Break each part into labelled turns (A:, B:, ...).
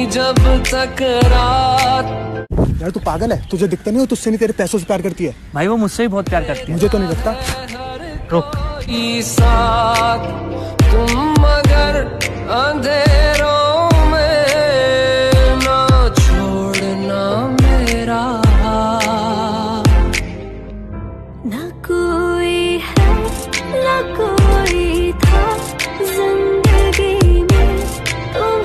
A: जब तक रात।
B: यार तू पागल है, तुझे दिखता नहीं हो तुझसे नहीं तेरे पैसों से प्यार करती है।
C: भाई वो मुझसे भी बहुत प्यार करती है।
B: मुझे तो नहीं लगता।
C: रुक।
A: साथ तुम मगर अंधेरों में ना छोड़ना मेरा।
D: ना कोई है ना कोई था जिंदगी में तुम।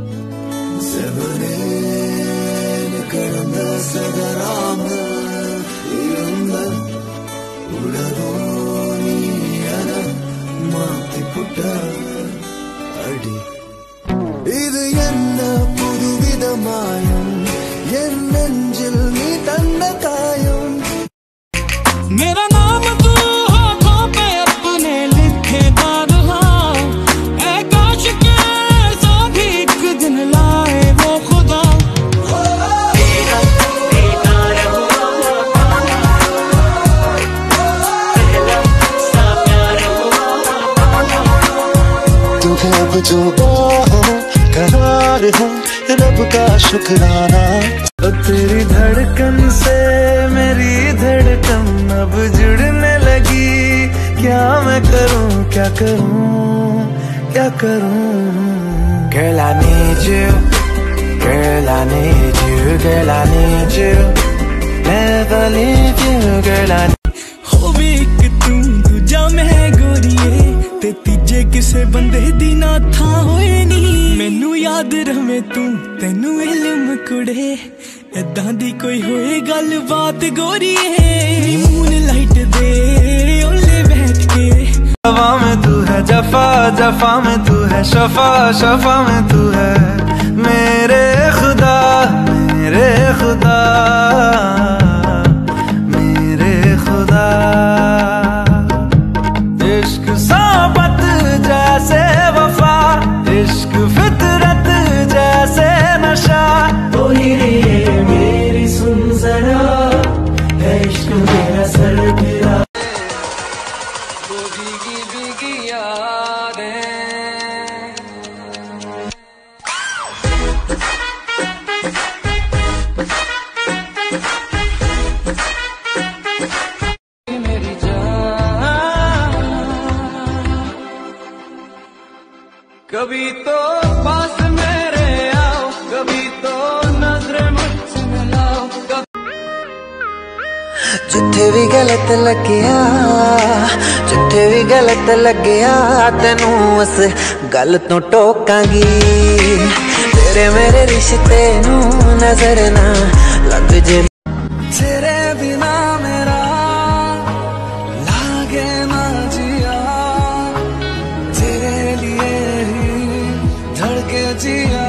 E: இது என்ன புதுவிதமாயம் என் நெஞ்சில் நீ தந்த காயம்। मेरा नाम तू होठों पे अपने लिखे दादला ऐ काश के साथ एक दिन लाए वो खुदा। तेरा देता रहूं पहला सा प्यार तुझे अब जो करार है रब का शुक्राना। तेरी धड़कन से मेरी धड़कन अब जुड़ने लगी। क्या मैं करूं क्या करूं क्या करूं। Girl I need you, girl I need you, girl I need you, never leave you, girl I need you। हो भी एक तू दूजा मैं गोरीए ते तीजे किसे बंदे दी ना था होए नी। मैनू याद रहे तू तेनू इल्म कुड़े ऐदां दी कोई होए गल बात गोरीए। मून लाइट दे ओले बैठ के हवा में तू है जफा जफा में तू है शफा शफा में तू है मेरे खुदा मेरे खुदा मेरे खुदा। इश्क सोबत जैसे वफा इश्क फितरत जैसे नशा। ओ हीरे मेरी सुन जरा है इश्क मेरा सर गिरा।
A: वो भीगी भीगी यादें मेरी जान। कभी तो पास मेरे आओ कभी तो नजरें मुझसे मिलाओ।
E: जिथे भी गलत लग्या जिथे भी गलत लग्या तेनू उस गल तो टोकांगी। तेरे मेरे रिश्ते नू नजर ना लग जे। तेरे बिना मेरा लागे ना जिया तेरे लिए ही धड़के जिया।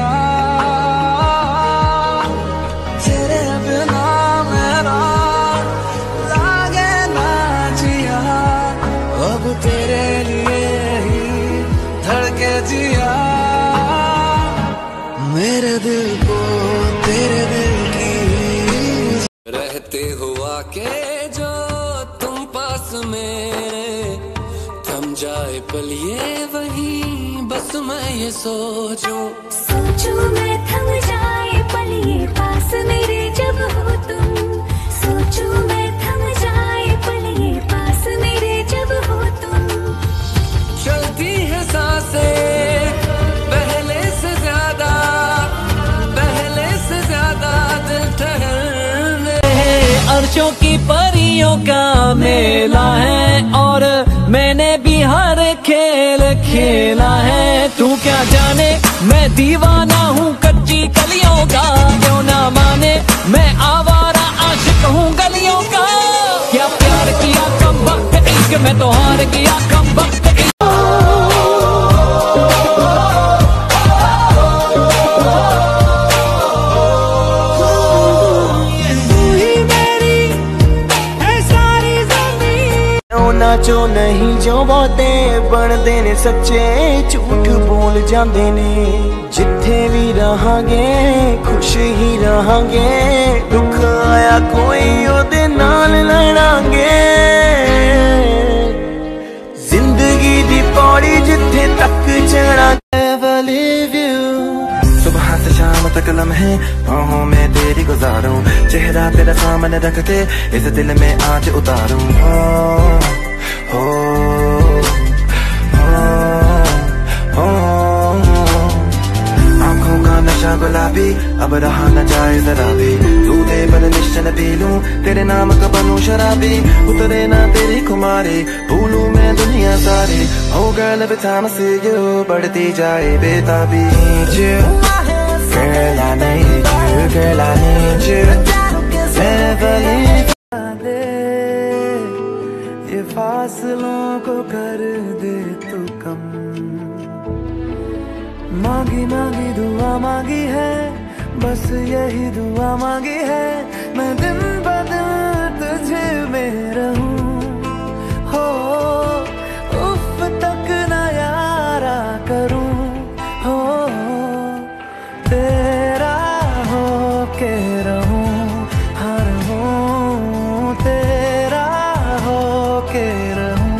E: तेरे बिना मेरा लागे ना जिया अब तेरे लिए ही धड़के जिया। मेरे दिल को तेरे दिल की
A: रहते हुआ के जो तुम पास मेरे थम जाए पलिए वही बस मैं ये सोचूं।
D: सोचूं मैं थम जाए पलिए पास मेरे जब हो तुम। सोचूं मैं थम जाए पलिए पास मेरे जब हो तुम।
A: चलती है सांसें पहले से ज्यादा दिल ठहरने।
C: अर्शों की परियों का मेला है और मैंने भी हर खेल खेला है। तू क्या जाने मैं दीवाना हूँ कच्ची कलियों का। क्यों ना माने मैं आवारा आशिक हूँ गलियों का। क्या प्यार किया कम वक्त इश्क में तो हार किया कम वक्त।
E: नाचो नहीं जो बहुते बनते ने सच्चे झूठ बोल जाते ने। जिथे भी रहांगे खुश ही रहांगे दुख आया कोई ओदे नाल लड़ांगे। जिंदगी दी पौड़ी जिथे तक चढ़ा। सुबह से शाम तक लम्हे बाहों में तेरी गुजारूं, चेहरा तेरा सामने रख के इस दिल में आज उतारूं। हो आंखों का नशा गुलाबी अब रहा न जाए जरा भी, दूधे पर निश्चल पी लूं तेरे नाम का बनूं शराबी। उतरे ना तेरी खुमारी भूलूं मैं दुनिया सारी, हो girl every time I see you बढ़ती जाए बेताबी। Girl I need you, girl I need you, never leave। ये फासलों को कर दे तू कम, मांगी मांगी दुआ मांगी है, बस यही दुआ मांगी है, मैं दिन ब दिन तुझे में रहूं। हो उफ तक न यारा करूं, हो तेरा हो के रहूं, हर हूं तेरा हो के रहूं,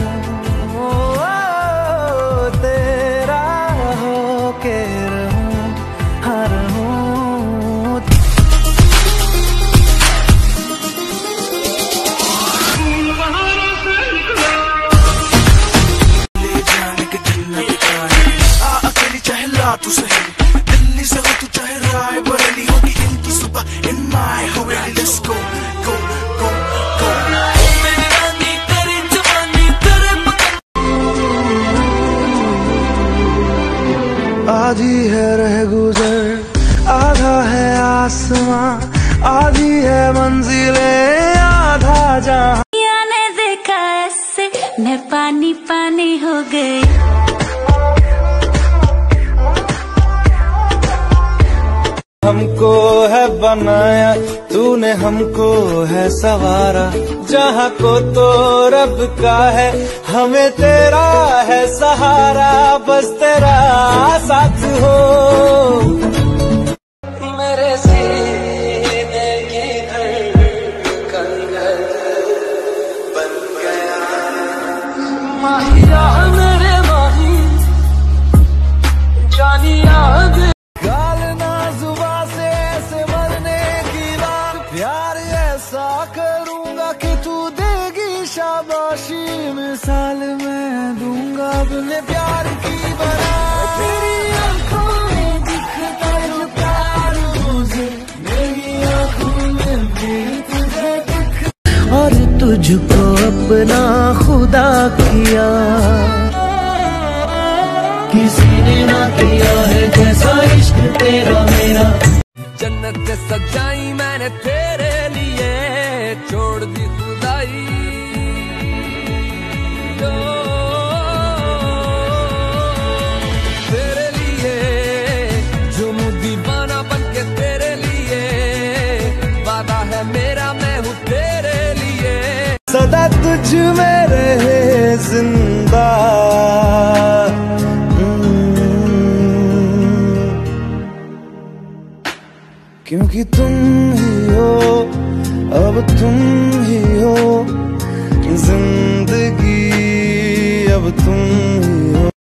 E: तेरा हो के रहूं, हर हूं।
F: अकेली चाहे लातू सही, दिल्ली से हो तू चाहे राय बरेली, होगी इनकी सुबह in my Haveli. Let's go गो गो गो, मेरी रानी तेरी जवानी तेरे
E: आधी है रह गुजर, आधा है आसमां, आधी है मंजिले, आधा जहां।
D: ने देखा ऐसे मैं पानी पानी हो गई।
E: हमको है बनाया तूने, हमको है सवारा, जहाँ को तो रब का है, हमें तेरा है सहारा, बस तेरा साथ हो। मेरे सीने की धड़कन बन गया माहिया मेरे माही जानिया। गाल ना जुबा से ऐसे मरने की बात, प्यार ऐसा करूंगा कि तू देगी शाबाशी, मिसाल मैं दूंगा अपने प्यार की बना। तेरी आंखों में दिखता जो प्यार मुझे, मेरी आंखों में भी तुझे दिख, और तुझको अपना खुदा किया, किसी ने ना किया है जैसा इश्क तेरा मेरा।
A: जन्नत सजाई मैंने तेरे लिए, छोड़ दी खुदाई ओ, तेरे लिए जुनू दीवाना बनके तेरे लिए, वादा है मेरा मैं हूँ तेरे लिए।
E: सदा तुझ में रहे जिंदा, क्योंकि तुम ही हो, अब तुम ही हो जिंदगी, अब तुम ही